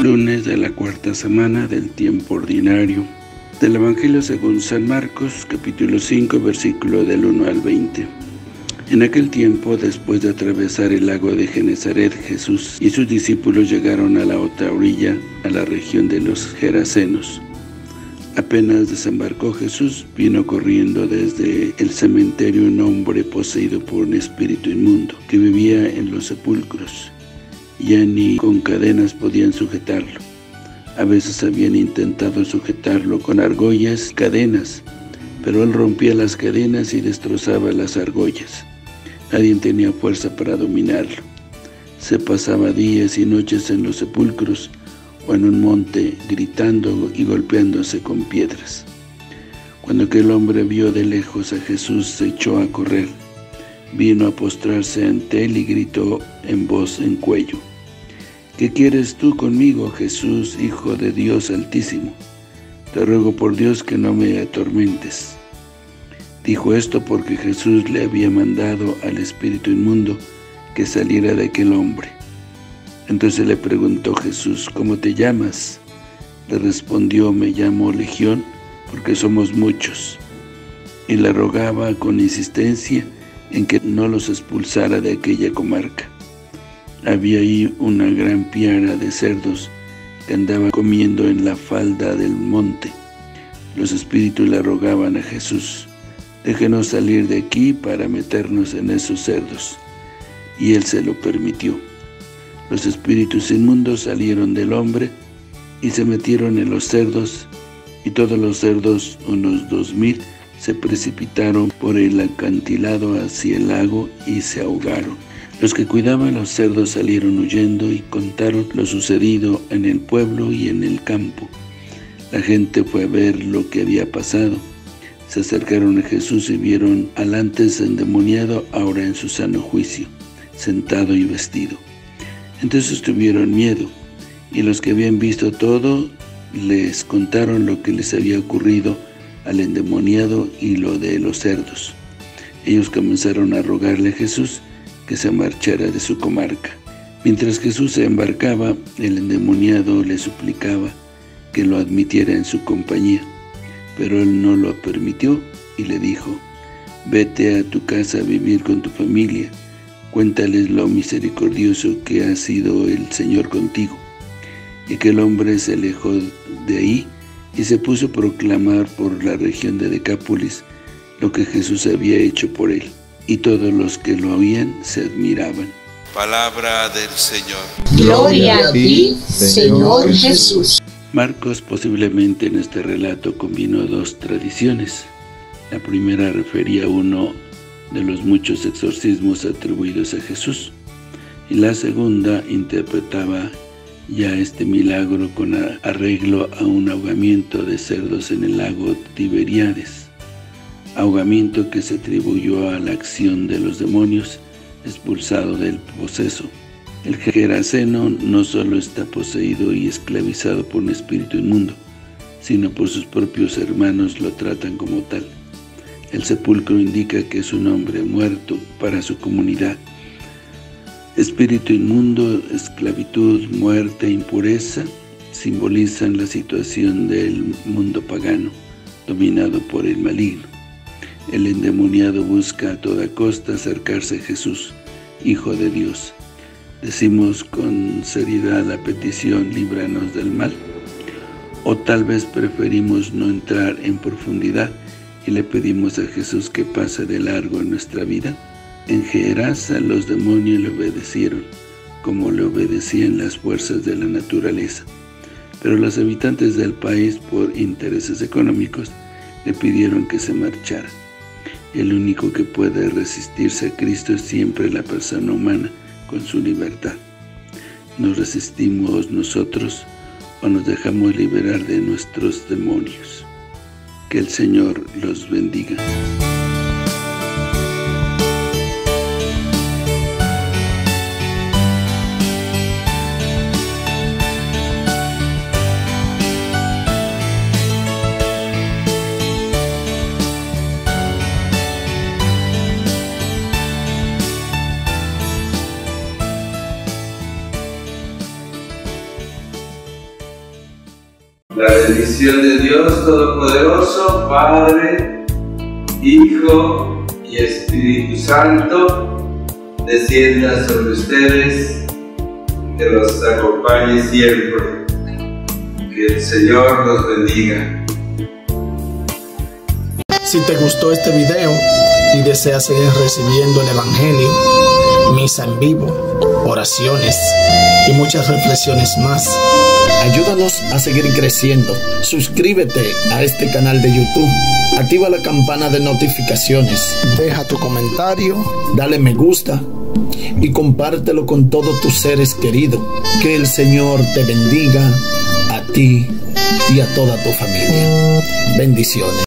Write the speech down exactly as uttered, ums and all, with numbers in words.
Lunes de la cuarta semana del tiempo ordinario. Del Evangelio según San Marcos, capítulo cinco, versículo del uno al veinte. En aquel tiempo, después de atravesar el lago de Genezaret, Jesús y sus discípulos llegaron a la otra orilla, a la región de los Gerasenos. Apenas desembarcó Jesús, vino corriendo desde el cementerio un hombre poseído por un espíritu inmundo, que vivía en los sepulcros. Ya ni con cadenas podían sujetarlo. A veces habían intentado sujetarlo con argollas y cadenas, pero él rompía las cadenas y destrozaba las argollas. Nadie tenía fuerza para dominarlo. Se pasaba días y noches en los sepulcros o en un monte, gritando y golpeándose con piedras. Cuando aquel hombre vio de lejos a Jesús, se echó a correr. Vino a postrarse ante él y gritó en voz en cuello: ¿Qué quieres tú conmigo, Jesús, Hijo de Dios Altísimo? Te ruego por Dios que no me atormentes. Dijo esto porque Jesús le había mandado al espíritu inmundo que saliera de aquel hombre. Entonces le preguntó Jesús: ¿Cómo te llamas? Le respondió: me llamo Legión, porque somos muchos. Y le rogaba con insistencia en que no los expulsara de aquella comarca. Había ahí una gran piara de cerdos que andaba comiendo en la falda del monte. Los espíritus le rogaban a Jesús: déjenos salir de aquí para meternos en esos cerdos. Y él se lo permitió. Los espíritus inmundos salieron del hombre y se metieron en los cerdos, y todos los cerdos, unos dos mil, se precipitaron por el acantilado hacia el lago y se ahogaron. Los que cuidaban los cerdos salieron huyendo y contaron lo sucedido en el pueblo y en el campo. La gente fue a ver lo que había pasado. Se acercaron a Jesús y vieron al antes endemoniado, ahora en su sano juicio, sentado y vestido. Entonces tuvieron miedo, y los que habían visto todo les contaron lo que les había ocurrido al endemoniado y lo de los cerdos. Ellos comenzaron a rogarle a Jesús que se marchara de su comarca. Mientras Jesús se embarcaba, el endemoniado le suplicaba que lo admitiera en su compañía, pero él no lo permitió y le dijo: vete a tu casa a vivir con tu familia, cuéntales lo misericordioso que ha sido el Señor contigo. Y aquel hombre se alejó de ahí y se puso a proclamar por la región de Decápolis lo que Jesús había hecho por él, y todos los que lo oían se admiraban. Palabra del Señor. Gloria a ti, Señor Jesús. Marcos posiblemente en este relato combinó dos tradiciones. La primera refería a uno de los muchos exorcismos atribuidos a Jesús, y la segunda interpretaba ya este milagro con arreglo a un ahogamiento de cerdos en el lago Tiberíades, ahogamiento que se atribuyó a la acción de los demonios expulsado del poseso. El Geraseno no solo está poseído y esclavizado por un espíritu inmundo, sino por sus propios hermanos lo tratan como tal. El sepulcro indica que es un hombre muerto para su comunidad. Espíritu inmundo, esclavitud, muerte, impureza simbolizan la situación del mundo pagano, dominado por el maligno. El endemoniado busca a toda costa acercarse a Jesús, Hijo de Dios. Decimos con seriedad la petición: líbranos del mal. O tal vez preferimos no entrar en profundidad y le pedimos a Jesús que pase de largo en nuestra vida. En Gerasa los demonios le obedecieron, como le obedecían las fuerzas de la naturaleza. Pero los habitantes del país, por intereses económicos, le pidieron que se marchara. El único que puede resistirse a Cristo es siempre la persona humana con su libertad. ¿Nos resistimos nosotros o nos dejamos liberar de nuestros demonios? Que el Señor los bendiga. bendición de Dios Todopoderoso, Padre, Hijo y Espíritu Santo, descienda sobre ustedes, que los acompañe siempre. Que el Señor los bendiga. Si te gustó este video y deseas seguir recibiendo el Evangelio, misa en vivo, oraciones y muchas reflexiones más, ayúdanos a seguir creciendo. Suscríbete a este canal de YouTube, activa la campana de notificaciones, deja tu comentario, dale me gusta y compártelo con todos tus seres queridos. Que el Señor te bendiga a ti y a toda tu familia. Bendiciones.